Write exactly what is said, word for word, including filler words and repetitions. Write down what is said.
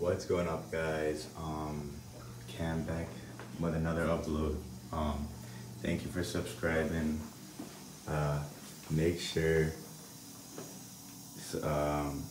What's going up, guys? Um, Cam back with another upload. Um, thank you for subscribing. Uh, make sure um,